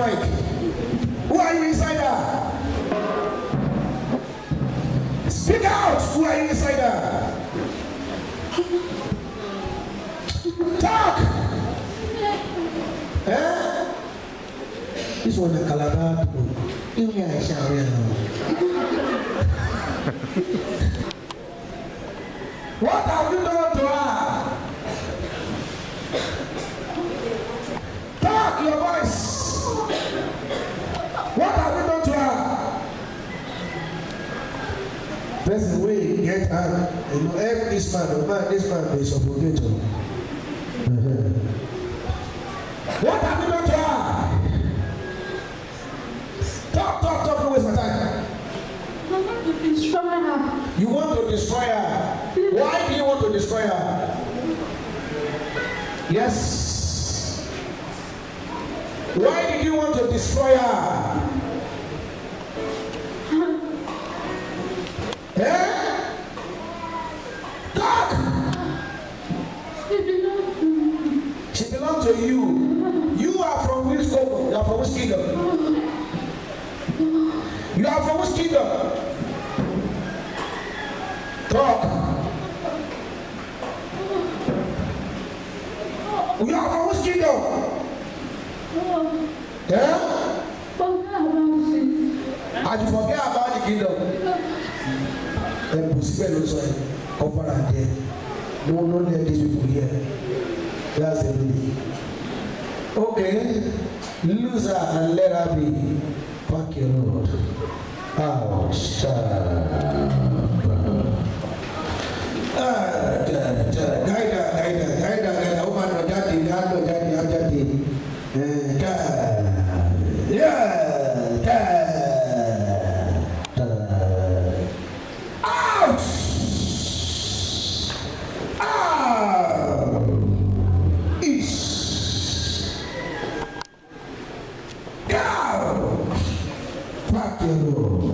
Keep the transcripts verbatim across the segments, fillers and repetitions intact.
mic. Who are you inside there? Speak out. Who are you inside there? Talk. Eh? This one is Calabar. You may shall What have you done to her? Talk your voice. What have you done to her? That's the way you get her. You know, every this man, the man, this man is a potato. Uh-huh. What have you done to her? Talk, talk, talk, don't waste my time. I want to destroy her. You want to destroy her? Why do you want to destroy her? Yes. Why did you want to destroy her? Eh? Talk! She belongs to me. She belongs to you. You are from which kingdom? You are from which kingdom? You are from which kingdom? Talk. You are from which kingdom? Yeah? Forget about it. And you forget about the kingdom. And possible also cover and there. No, no, let these people here. That's the meaning. Okay. Lose her and let her be. Fuck your Lord. Ouch. Ah, guide her, guide her, guide her, guide her. Woman, no daddy, no daddy, no daddy. Yeah, ouch! Ah! Ish! Go! Fuck you.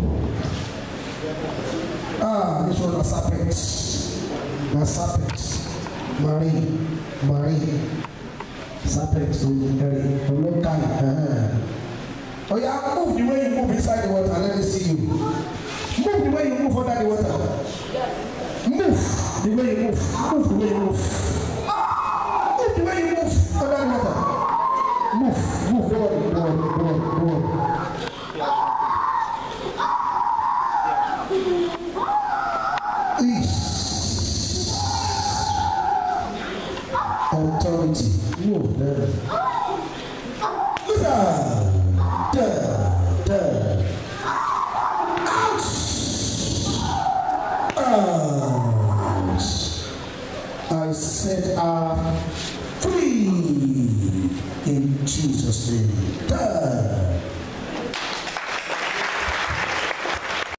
Ah, this one is serpents. The serpents. Marie, Marie. Serpents to Mary. For long time. Uh-huh. Oh yeah, move the way you move inside the water. Let me see you. Move the way you move under the water. Move the way you move. Move the way you move. Move the way you move under the water. Move, move, go on, go on, go on, go on. Please. Authority. Move there. Look at. There, there. Ouch! Ouch! I set her free in Jesus' name. There.